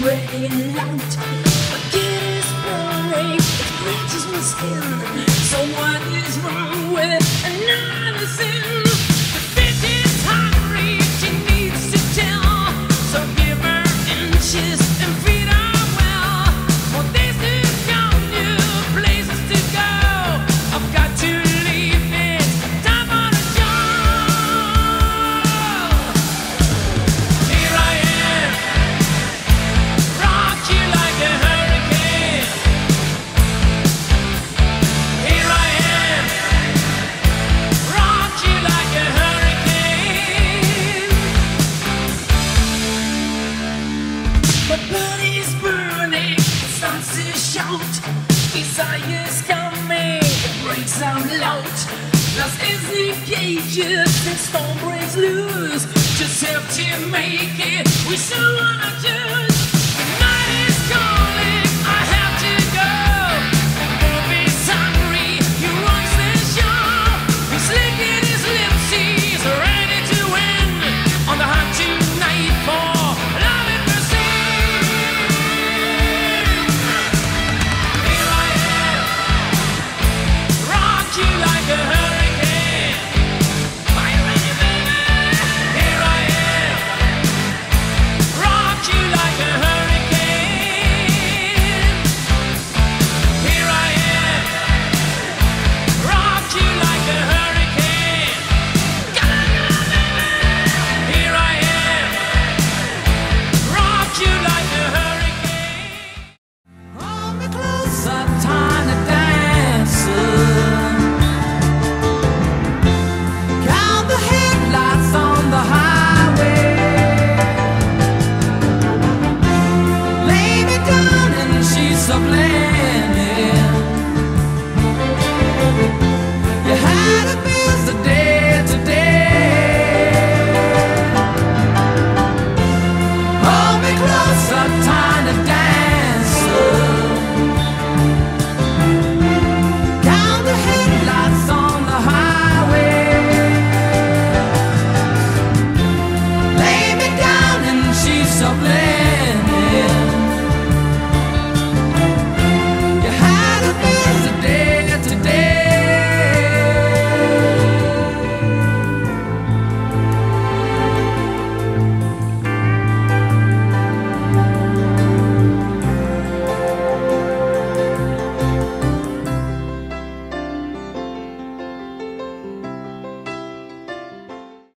spreading out. Forget is boring, it bleaches my skin. So what is wrong with another sin? The bitch is hungry, she needs to tell. So give her inches and feed her well. More days to come, new places to go. I've got to leave, it's time for the show. Here I am, rock you like a hurricane. Here I am, rock you like a hurricane. My blood is burning, it starts to shout. Desire's coming, it breaks out loud. Lost is the cages, the storm breaks loose. Just have to make it, we still wanna choose. The night is calling, I have to go. Bobby's hungry, he runs the show. He's licking his lips, he's ready to win. On the hunt tonight for love and mercy. Here I am, rock you like a hurricane. Are you ready, baby? Here I am, rock you like a hurricane. Here I am, rock you like a hurricane. Here I am, rock you like a hurricane. Hold me closer, tiny dancer. Count the headlights on the highway. Lay me down in the sheets of land.